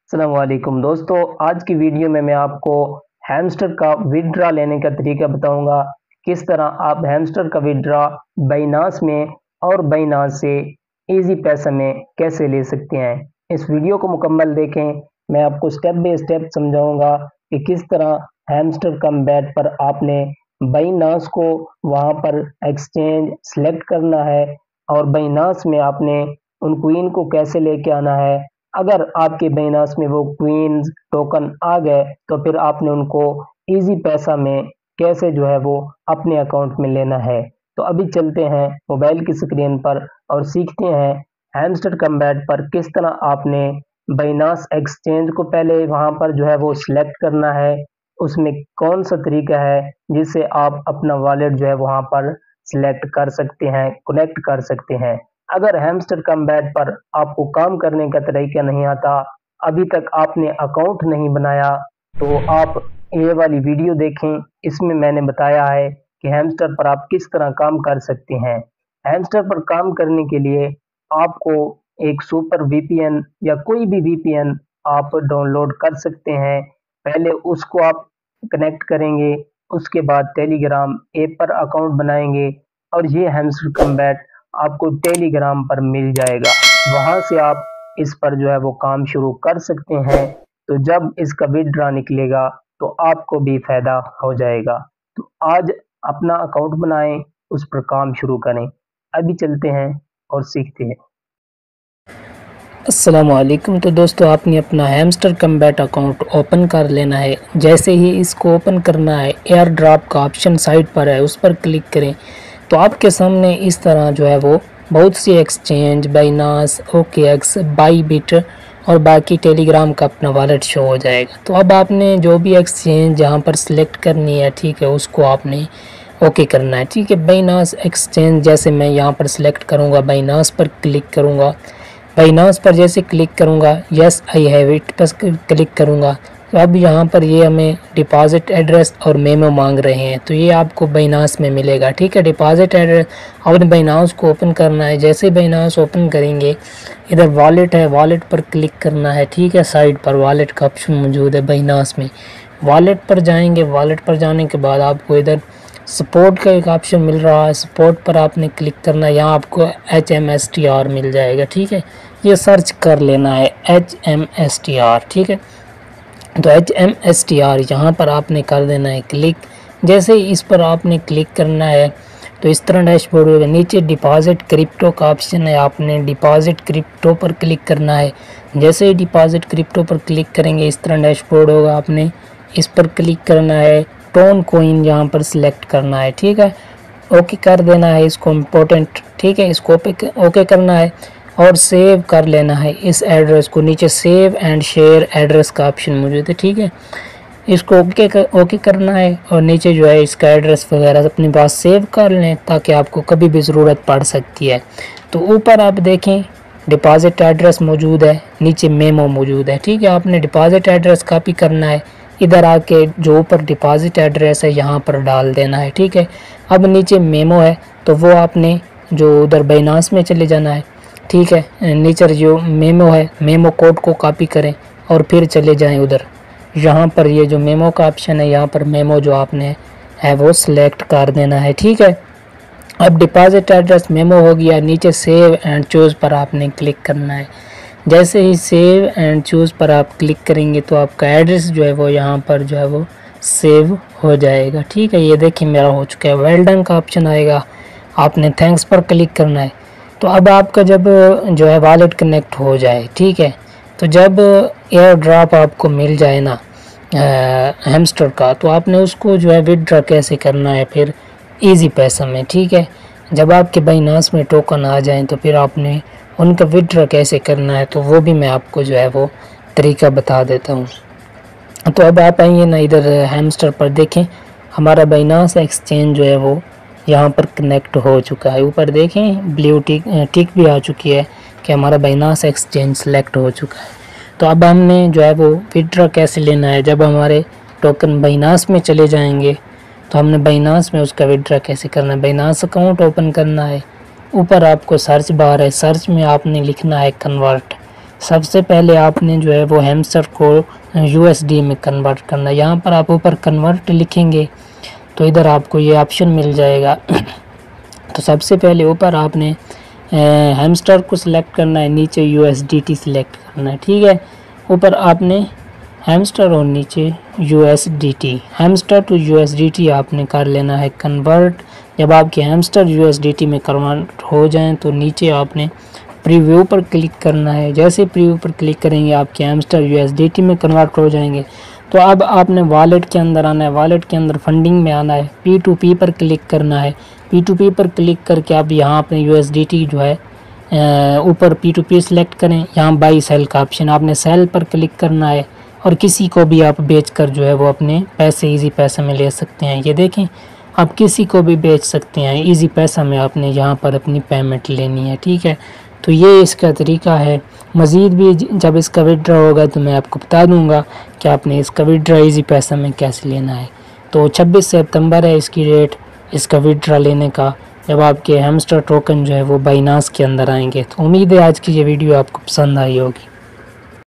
अस्सलामुअलैकुम दोस्तों, आज की वीडियो में मैं आपको हैमस्टर का विड्रा लेने का तरीका बताऊंगा। किस तरह आप हैमस्टर का विड्रा बाइनांस में और बाइनांस से इजी पैसा में कैसे ले सकते हैं। इस वीडियो को मुकम्मल देखें। मैं आपको स्टेप बाय स्टेप समझाऊंगा कि किस तरह हैमस्टर कम्बैट पर आपने बाइनांस को वहां पर एक्सचेंज सेलेक्ट करना है और बाइनांस में आपने उन क्वीन को कैसे लेके आना है। अगर आपके बाइनांस में वो क्वींस टोकन आ गए तो फिर आपने उनको इजी पैसा में कैसे जो है वो अपने अकाउंट में लेना है। तो अभी चलते हैं मोबाइल की स्क्रीन पर और सीखते हैं हैमस्टर कम्बैट पर किस तरह आपने बाइनांस एक्सचेंज को पहले वहां पर जो है वो सिलेक्ट करना है। उसमें कौन सा तरीका है जिससे आप अपना वॉलेट जो है वहां पर सिलेक्ट कर सकते हैं, कनेक्ट कर सकते हैं। अगर हैमस्टर कम्बैट पर आपको काम करने का तरीका नहीं आता, अभी तक आपने अकाउंट नहीं बनाया, तो आप ये वाली वीडियो देखें। इसमें मैंने बताया है कि हैमस्टर पर आप किस तरह काम कर सकते हैं। हैमस्टर पर काम करने के लिए आपको एक सुपर वीपीएन या कोई भी वीपीएन आप डाउनलोड कर सकते हैं। पहले उसको आप कनेक्ट करेंगे, उसके बाद टेलीग्राम ऐप पर अकाउंट बनाएंगे और ये हैमस्टर कम्बैट आपको टेलीग्राम पर मिल जाएगा। वहां से आप इस पर जो है वो काम शुरू कर सकते हैं। तो जब इसका विड्रॉ निकलेगा तो आपको भी फायदा हो जाएगा। तो आज अपना अकाउंट बनाएं, उस पर काम शुरू करें। अभी चलते हैं और सीखते हैं। अस्सलामुअलैकुम। तो दोस्तों, आपने अपना हैमस्टर कम्बैट अकाउंट ओपन कर लेना है। जैसे ही इसको ओपन करना है, एयर ड्रॉप का ऑप्शन साइड पर है, उस पर क्लिक करें तो आपके सामने इस तरह जो है वो बहुत सी एक्सचेंज, बाइनांस, ओकेएक्स, बाईबिट और बाकी टेलीग्राम का अपना वॉलेट शो हो जाएगा। तो अब आपने जो भी एक्सचेंज जहाँ पर सिलेक्ट करनी है, ठीक है, उसको आपने ओके करना है। ठीक है, बाइनांस एक्सचेंज जैसे मैं यहाँ पर सिलेक्ट करूँगा, बाइनांस पर क्लिक करूँगा। बाइनांस पर जैसे क्लिक करूँगा, यस आई हैव इट पर क्लिक करूँगा। तो अब यहाँ पर ये हमें डिपॉजिट एड्रेस और मेमो मांग रहे हैं, तो ये आपको बाइनांस में मिलेगा। ठीक है, डिपॉजिट एड्रेस आपने बाइनांस को ओपन करना है। जैसे बाइनांस ओपन करेंगे, इधर वॉलेट है, वॉलेट पर क्लिक करना है। ठीक है, साइड पर वॉलेट का ऑप्शन मौजूद है बाइनांस में। वॉलेट पर जाएंगे, वॉलेट पर जाने के बाद आपको इधर सपोर्ट का एक ऑप्शन मिल रहा है, सपोर्ट पर आपने क्लिक करना है। यहाँ आपको HMSTR मिल जाएगा। ठीक है, ये सर्च कर लेना है HMSTR। ठीक है, तो HMSTR यहाँ पर आपने कर देना है क्लिक। जैसे ही इस पर आपने क्लिक करना है तो इस तरह डैशबोर्ड होगा। नीचे डिपॉजिट क्रिप्टो का ऑप्शन है, आपने डिपॉजिट क्रिप्टो पर क्लिक करना है। जैसे ही डिपॉजिट क्रिप्टो पर क्लिक करेंगे, इस तरह डैशबोर्ड होगा। आपने इस पर क्लिक करना है, टोन कोइन यहाँ पर सिलेक्ट करना है। ठीक है, ओके कर देना है इसको, इम्पोर्टेंट। ठीक है, इसको ओके करना है और सेव कर लेना है इस एड्रेस को। नीचे सेव एंड शेयर एड्रेस का ऑप्शन मौजूद है। ठीक है, इसको ओके करना है और नीचे जो है इसका एड्रेस वगैरह अपने पास सेव कर लें ताकि आपको कभी भी ज़रूरत पड़ सकती है। तो ऊपर आप देखें डिपॉजिट एड्रेस मौजूद है, नीचे मेमो मौजूद है। ठीक है, आपने डिपॉजिट एड्रेस कॉपी करना है, इधर आके जो ऊपर डिपॉजिट एड्रेस है यहाँ पर डाल देना है। ठीक है, अब नीचे मेमो है तो वो आपने जो उधर बाइनांस में चले जाना है। ठीक है, नीचे जो मेमो है, मेमो कोड को कॉपी करें और फिर चले जाएं उधर। यहाँ पर ये जो मेमो का ऑप्शन है, यहाँ पर मेमो जो आपने है वो सिलेक्ट कर देना है। ठीक है, अब डिपॉजिट एड्रेस मेमो हो गया। नीचे सेव एंड चूज़ पर आपने क्लिक करना है। जैसे ही सेव एंड चूज़ पर आप क्लिक करेंगे तो आपका एड्रेस जो है वो यहाँ पर जो है वो सेव हो जाएगा। ठीक है, ये देखिए मेरा हो चुका है। वेल डन का ऑप्शन आएगा, आपने थैंक्स पर क्लिक करना है। तो अब आपका जब जो है वॉलेट कनेक्ट हो जाए, ठीक है, तो जब एयर ड्रॉप आपको मिल जाए ना हैमस्टर का, तो आपने उसको जो है विड्रॉ कैसे करना है फिर इजी पैसा में। ठीक है, जब आपके बाइनांस में टोकन आ जाएं तो फिर आपने उनका विड्रॉ कैसे करना है, तो वो भी मैं आपको जो है वो तरीका बता देता हूँ। तो अब आप आइए ना इधर हैमस्टर पर देखें, हमारा बाइनांस एक्सचेंज जो है वो यहाँ पर कनेक्ट हो चुका है। ऊपर देखें ब्लू टिक भी आ चुकी है कि हमारा बाइनांस एक्सचेंज सेलेक्ट हो चुका है। तो अब हमने जो है वो विड्रॉ कैसे लेना है, जब हमारे टोकन बाइनांस में चले जाएंगे तो हमने बाइनांस में उसका विड्रॉ कैसे करना है। बाइनांस अकाउंट ओपन करना है, ऊपर आपको सर्च बार है, सर्च में आपने लिखना है कन्वर्ट। सबसे पहले आपने जो है वो हैमस्टर को USD में कन्वर्ट करना है। यहाँ पर आप ऊपर कन्वर्ट लिखेंगे तो इधर आपको ये ऑप्शन मिल जाएगा। तो सबसे पहले ऊपर आपने हैमस्टर को सिलेक्ट करना है, नीचे USDT सिलेक्ट करना है, ठीक है। ऊपर आपने हैमस्टर और नीचे USDT, हैमस्टर टू USDT आपने कर लेना है कन्वर्ट। जब आपके हैमस्टर USDT में कन्वर्ट हो जाएं तो नीचे आपने प्रीव्यू पर क्लिक करना है। जैसे प्रीव्यू पर क्लिक करेंगे आपके हैमस्टर USDT में कन्वर्ट हो जाएंगे। तो अब आपने वॉलेट के अंदर आना है, वॉलेट के अंदर फंडिंग में आना है, P2P पर क्लिक करना है। P2P पर क्लिक करके आप यहाँ अपने USDT जो है ऊपर P2P सिलेक्ट करें, यहाँ बाई सेल का ऑप्शन आपने सेल पर क्लिक करना है और किसी को भी आप बेचकर जो है वो अपने पैसे इजी पैसा में ले सकते हैं। ये देखें, आप किसी को भी बेच सकते हैं, इजी पैसा में आपने यहाँ पर अपनी पेमेंट लेनी है, ठीक है। तो ये इसका तरीका है। मज़ीद भी जब इसका विड्रॉ होगा तो मैं आपको बता दूंगा कि आपने इसका विड्रॉ इजी पैसा में कैसे लेना है। तो 26 सितंबर है इसकी डेट इसका विड्रॉ लेने का, जब आपके हैमस्टर टोकन जो है वो बाइनांस के अंदर आएंगे। तो उम्मीद है आज की ये वीडियो आपको पसंद आई होगी।